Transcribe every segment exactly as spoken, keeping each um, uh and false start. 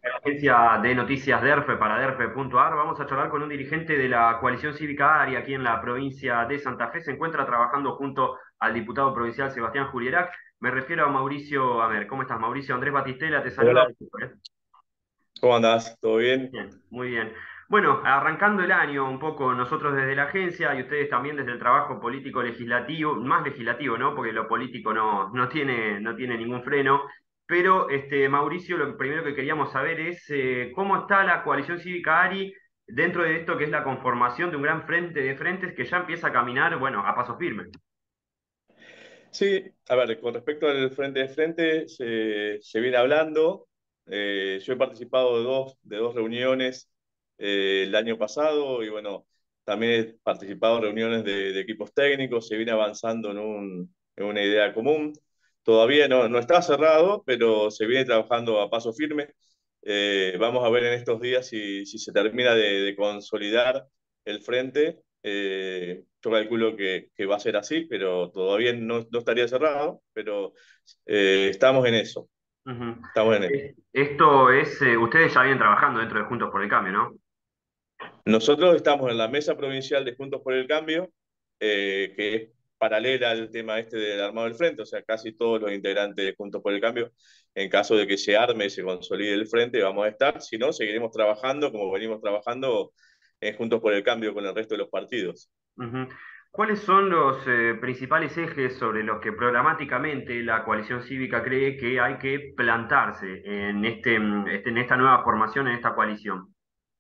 Agencia de noticias DERFE para derfe punto ar. Vamos a charlar con un dirigente de la coalición cívica ARI aquí en la provincia de Santa Fe. Se encuentra trabajando junto al diputado provincial Sebastián Julierac. Me refiero a Mauricio Amer. ¿Cómo estás, Mauricio? Andrés Batistela te saluda. Hola, ¿cómo andás? ¿Todo bien? Bien, muy bien. Bueno, arrancando el año un poco nosotros desde la agencia y ustedes también desde el trabajo político legislativo, más legislativo, ¿no? Porque lo político no, no tiene, no tiene ningún freno. Pero, este, Mauricio, lo primero que queríamos saber es eh, cómo está la coalición cívica ARI dentro de esto que es la conformación de un gran frente de frentes que ya empieza a caminar, bueno, a paso firme. Sí, a ver, con respecto al frente de frente, se, se viene hablando. Eh, yo he participado de dos, de dos reuniones eh, el año pasado y bueno, también he participado en reuniones de, de equipos técnicos. Se viene avanzando en, un, en una idea común. Todavía no, no está cerrado, pero se viene trabajando a paso firme. Eh, vamos a ver en estos días si, si se termina de, de consolidar el frente. Eh, yo calculo que, que va a ser así, pero todavía no, no estaría cerrado, pero eh, estamos en eso, Ujú. estamos en eso. Eh, Esto es, eh, ustedes ya vienen trabajando dentro de Juntos por el Cambio, ¿no? Nosotros estamos en la mesa provincial de Juntos por el Cambio, eh, que es paralela al tema este del armado del frente, o sea, casi todos los integrantes de Juntos por el Cambio, en caso de que se arme y se consolide el frente, vamos a estar, si no, seguiremos trabajando como venimos trabajando en Juntos por el Cambio con el resto de los partidos. Ujú. ¿Cuáles son los eh, principales ejes sobre los que programáticamente la coalición cívica cree que hay que plantarse en este, mm, este- en esta nueva formación, en esta coalición?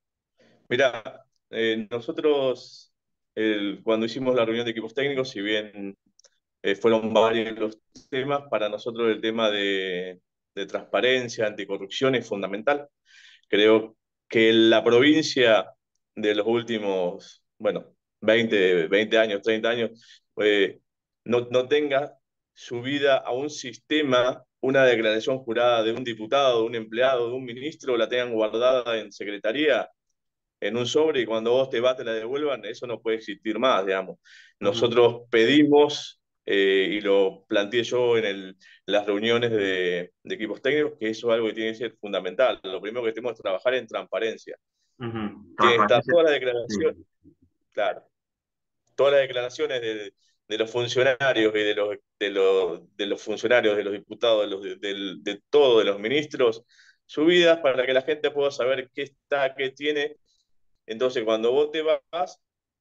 Mira, eh, nosotros el- cuando hicimos la reunión de equipos técnicos, si bien eh, fueron varios los temas, para nosotros el tema de, de transparencia, anticorrupción es fundamental. Creo que la provincia de los últimos, bueno, veinte, veinte años, treinta años, eh, no, no tenga subida a un sistema, una declaración jurada de un diputado, de un empleado, de un ministro, la tengan guardada en secretaría en un sobre y cuando vos te vas te la devuelvan, eso no puede existir más, digamos. Ujú. Nosotros pedimos, eh, y lo planteé yo en el, las reuniones de, de equipos técnicos, que eso es algo que tiene que ser fundamental. Lo primero que tenemos que trabajar en transparencia. Ujú. Tienen que estar Transparencia. todas las declaraciones, Sí. claro, todas las declaraciones de, de los funcionarios y de los, de, los, de los funcionarios, de los diputados, de, los, de, de, de todo, de los ministros, subidas para que la gente pueda saber qué está, qué tiene. Entonces, cuando vos te vas,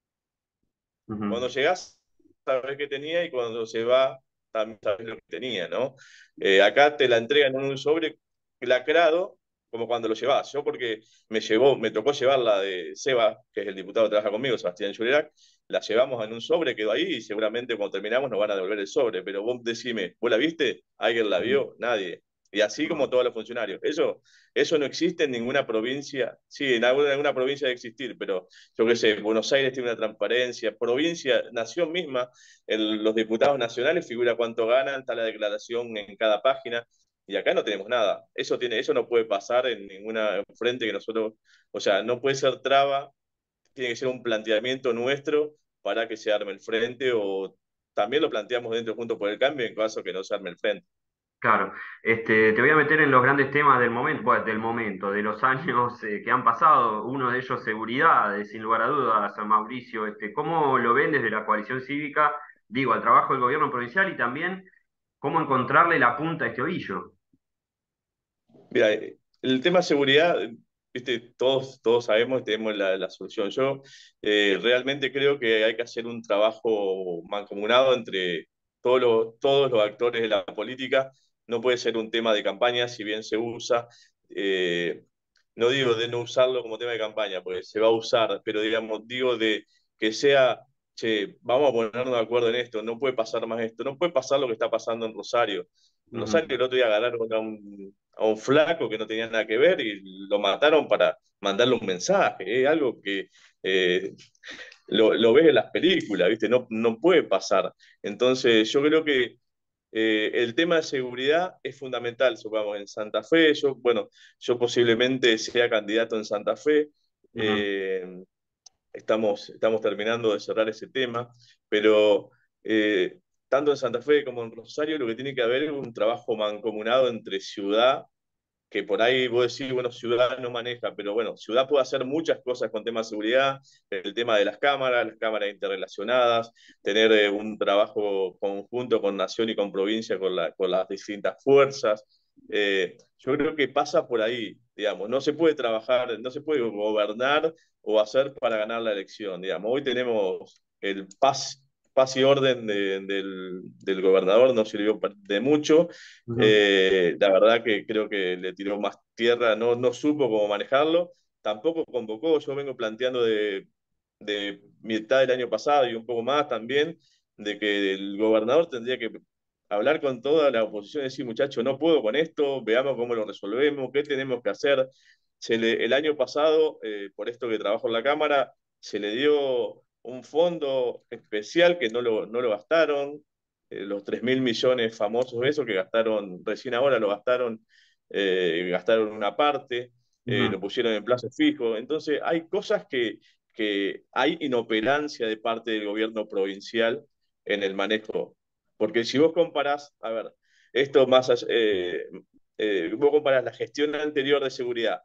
cuando Ujú. llegás, sabés qué tenía y cuando se va, también sabés lo que tenía, ¿no? Eh, acá te la entregan en un sobre lacrado, como cuando lo llevás. Yo porque me llevó, me tocó llevarla de Seba, que es el diputado que trabaja conmigo, Sebastián Yurerac, la llevamos en un sobre, quedó ahí y seguramente cuando terminamos nos van a devolver el sobre. Pero vos decime, ¿vos la viste? ¿Alguien la Ujú. vio? Nadie. Y así como No. todos los funcionarios. Eso, eso no existe en ninguna provincia. Sí, en alguna, en alguna provincia debe existir, pero yo qué sé, Buenos Aires tiene una transparencia, provincia, nación misma, el- los diputados nacionales figura cuánto ganan, está la declaración en cada página, y acá no tenemos nada. Eso tiene, eso no puede pasar en ninguna frente que nosotros, o sea, no puede ser traba, tiene que ser un planteamiento nuestro para que se arme el frente, o también lo planteamos dentro Juntos por el Cambio en caso que no se arme el frente. Claro, este, te voy a meter en los grandes temas del momento, bueno, del momento, de los años eh, que han pasado, uno de ellos seguridad, eh, sin lugar a dudas, Mauricio, este, ¿cómo lo ven desde la coalición cívica, digo, al trabajo del gobierno provincial y también cómo encontrarle la punta a este ovillo? Mira, eh, el tema de seguridad, viste, todos, todos sabemos y tenemos la, la solución. Yo eh, realmente creo que hay que hacer un trabajo mancomunado entre todos los, todos los actores de la política. No puede ser un tema de campaña, si bien se usa. eh, no digo de no usarlo como tema de campaña, porque se va a usar, pero digamos, digo de que sea, che, vamos a ponernos de acuerdo en esto, no puede pasar más esto, no puede pasar lo que está pasando en Rosario. En Rosario Ujú. el otro día agarraron a un, a un flaco que no tenía nada que ver y lo mataron para mandarle un mensaje. Es algo que eh, lo, lo ves en las películas, ¿viste? No, no puede pasar. Entonces, yo creo que eh, el tema de seguridad es fundamental, supongamos, en Santa Fe. Yo, bueno, yo posiblemente sea candidato en Santa Fe. Ujú. Eh, estamos, estamos terminando de cerrar ese tema, pero eh, tanto en Santa Fe como en Rosario lo que tiene que haber es un trabajo mancomunado entre ciudad, que por ahí vos decís, bueno, ciudad no maneja, pero bueno, ciudad puede hacer muchas cosas con temas de seguridad, el tema de las cámaras, las cámaras interrelacionadas, tener eh, un trabajo conjunto con nación y con provincia, con, la, con las distintas fuerzas. Eh, yo creo que pasa por ahí, digamos, no se puede trabajar, no se puede gobernar o hacer para ganar la elección, digamos. Hoy tenemos el paz, paz y orden de, del, del gobernador, no sirvió de mucho. Ujú, Eh, la verdad que creo que le tiró más tierra, no, no supo cómo manejarlo, tampoco convocó, yo vengo planteando de, de mitad del año pasado y un poco más también, de que el gobernador tendría que hablar con toda la oposición y decir, muchachos, no puedo con esto, veamos cómo lo resolvemos, qué tenemos que hacer. Se le, el año pasado, eh, por esto que trabajo en la Cámara, se le dio un fondo especial que no lo, no lo gastaron, eh, los tres mil millones famosos, eso que gastaron, recién ahora lo gastaron, eh, gastaron una parte, eh, lo ujú, pusieron en plazo fijo. Entonces, hay cosas que, que hay inoperancia de parte del gobierno provincial en el manejo. Porque si vos comparás, a ver, esto más allá, eh, eh, vos comparás la gestión anterior de seguridad,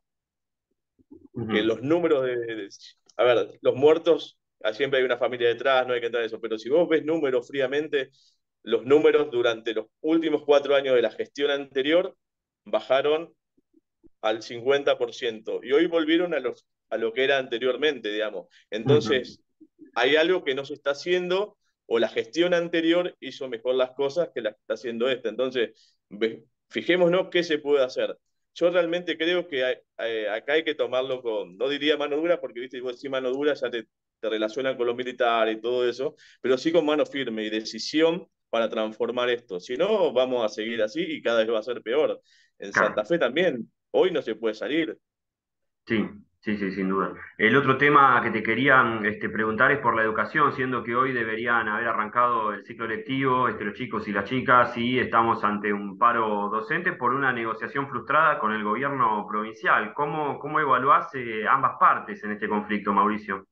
que ujú, los números de, de- a ver, los muertos, ah, siempre hay una familia detrás, no hay que entrar en eso, pero si vos ves números fríamente, los números durante los últimos cuatro años de la gestión anterior bajaron al cincuenta por ciento y hoy volvieron a, los, a lo que era anteriormente, digamos. ujú. Entonces, hay algo que no se está haciendo o la gestión anterior hizo mejor las cosas que la que está haciendo esta. Entonces, fijémonos qué se puede hacer. Yo realmente creo que hay, eh, acá hay que tomarlo con, no diría mano dura, porque viste, vos decís mano dura, ya te, te relacionan con los militares y todo eso, pero sí con mano firme y decisión para transformar esto. Si no, vamos a seguir así y cada vez va a ser peor. En Claro. Santa Fe también, hoy no se puede salir. Sí, sí, sí, sin duda. El otro tema que te quería este, preguntar es por la educación, siendo que hoy deberían haber arrancado el ciclo lectivo, este, los chicos y las chicas, y estamos ante un paro docente por una negociación frustrada con el gobierno provincial. ¿Cómo, cómo evaluás eh, ambas partes en este conflicto, Mauricio?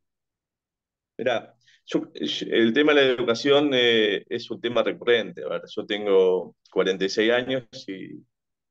Mirá, yo- el tema de la educación eh, es un tema recurrente. A ver, yo tengo cuarenta y seis años y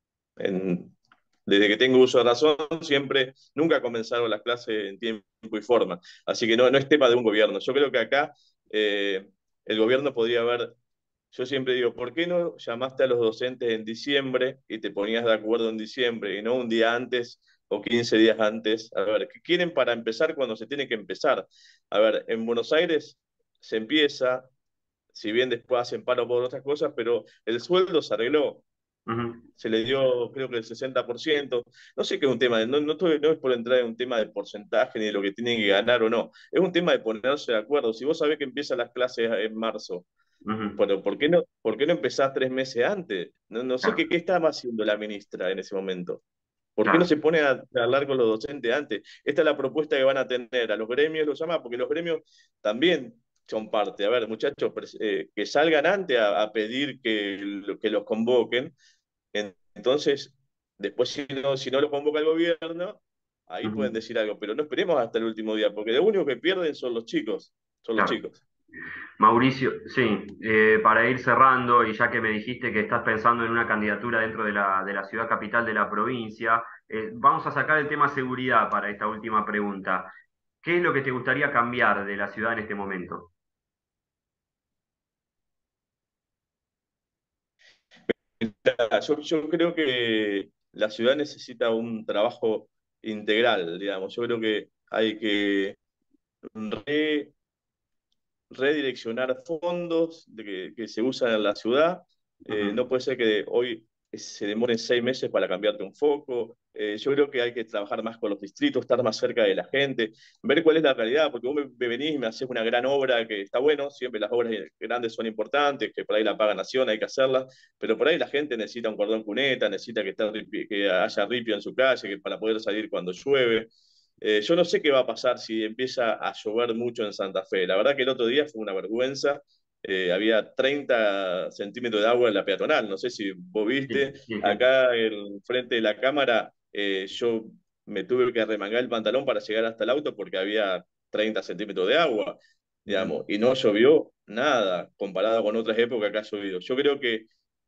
en- desde que tengo uso de razón siempre, nunca comenzaron las clases en tiempo y forma. Así que no, no es tema de un gobierno. Yo creo que acá eh, el gobierno podría haber. Yo siempre digo, ¿por qué no llamaste a los docentes en diciembre y te ponías de acuerdo en diciembre y no un día antes o quince días antes? A ver, ¿qué quieren para empezar cuando se tiene que empezar? A ver, en Buenos Aires se empieza, si bien después hacen paro por otras cosas, pero el sueldo se arregló. Ujú, Se le dio, creo que el sesenta por ciento. No sé qué es un tema, de- no, no, estoy- no es por entrar en un tema de porcentaje ni de lo que tienen que ganar o no. Es un tema de ponerse de acuerdo. Si vos sabés que empiezan las clases en marzo, ujú. pero ¿por qué no, por qué no empezás tres meses antes? No, no sé Claro, qué, qué estaba haciendo la ministra en ese momento. ¿Por qué no claro, se pone a hablar con los docentes antes? Esta es la propuesta que van a tener. A los gremios los llama, porque los gremios también son parte. A ver, muchachos, eh, que salgan antes a, a pedir que, que los convoquen. Entonces, después si no, si no lo convoca el gobierno, ahí pueden ujú, decir algo, pero no esperemos hasta el último día, porque lo único que pierden son los chicos, son los claro. chicos. Mauricio, sí, eh, para ir cerrando, y ya que me dijiste que estás pensando en una candidatura dentro de la, de la ciudad capital de la provincia, eh, vamos a sacar el tema seguridad para esta última pregunta. ¿Qué es lo que te gustaría cambiar de la ciudad en este momento? Yo, yo creo que la ciudad necesita un trabajo integral, digamos. Yo creo que hay que re- redireccionar fondos de que, que se usan en la ciudad. Eh, Ujú, no puede ser que hoy se demoren seis meses para cambiarte un foco. Eh, yo creo que hay que trabajar más con los distritos, estar más cerca de la gente, ver cuál es la realidad, porque vos me, me venís y me haces una gran obra que está bueno, siempre las obras grandes son importantes, que por ahí la paga Nación, hay que hacerlas, pero por ahí la gente necesita un cordón cuneta, necesita que, esté, que haya ripio en su calle, que para poder salir cuando llueve. Eh, yo no sé qué va a pasar si empieza a llover mucho en Santa Fe. La verdad que el otro día fue una vergüenza. Eh, había treinta centímetros de agua en la peatonal. No sé si vos sí, viste. sí, sí. Acá en frente de la cámara, eh, yo me tuve que arremangar el pantalón para llegar hasta el auto porque había treinta centímetros de agua, Ujú, digamos, y no llovió nada comparado con otras épocas que ha llovido. Yo creo que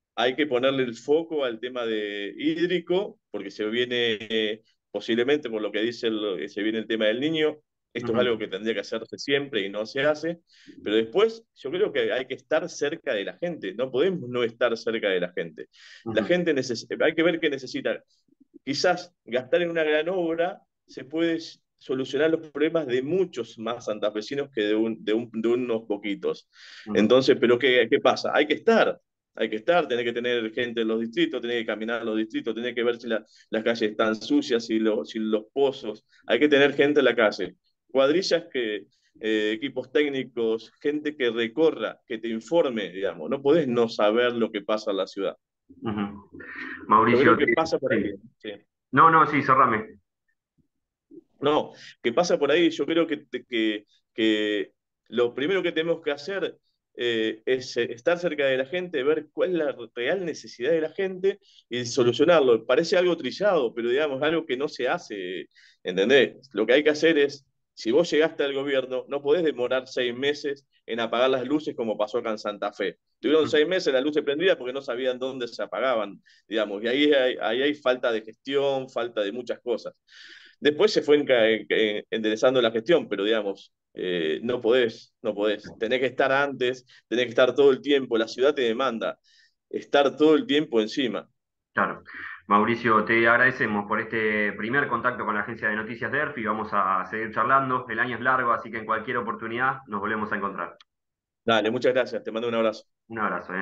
hay que ponerle el foco al tema de hídrico, porque se viene, eh, posiblemente por lo que dice, el- se viene el tema del niño. Esto es algo Ujú, que tendría que hacerse siempre y no se hace. Pero después yo creo que hay que estar cerca de la gente. No podemos no estar cerca de la gente. La ujú, gente necesita, hay que ver qué necesita. Quizás gastar en una gran obra se puede solucionar los problemas de muchos más santafesinos que de, un, de, un, de unos poquitos. ujú, Entonces, ¿pero qué, qué pasa? Hay que estar, hay que estar, tener que tener gente en los distritos, tener que caminar en los distritos, tener que ver si la, las calles están sucias, si, lo, si los pozos, hay que tener gente en la calle. Cuadrillas que, eh, equipos técnicos, gente que recorra, que te informe, digamos, no podés no saber lo que pasa en la ciudad. ujú. Yo creo Mauricio, que te- pasa por ahí. sí. Sí. No, no, sí, cerrame. No, que pasa por ahí, yo creo que, que, que lo primero que tenemos que hacer eh, es eh, estar cerca de la gente, ver cuál es la real necesidad de la gente y solucionarlo. Parece algo trillado, pero digamos, algo que no se hace, ¿entendés? Lo que hay que hacer es, si vos llegaste al gobierno, no podés demorar seis meses en apagar las luces como pasó acá en Santa Fe. Tuvieron seis meses las luces prendidas porque no sabían dónde se apagaban, digamos, y ahí hay, ahí hay falta de gestión, falta de muchas cosas. Después se fue enca- en- enderezando la gestión, pero digamos, eh, no podés, no podés. Tenés que estar antes, tenés que estar todo el tiempo, la ciudad te demanda estar todo el tiempo encima. Claro. Mauricio, te agradecemos por este primer contacto con la agencia de noticias de E R F y vamos a seguir charlando. El año es largo, así que en cualquier oportunidad nos volvemos a encontrar. Dale, muchas gracias, te mando un abrazo. Un abrazo, ¿eh?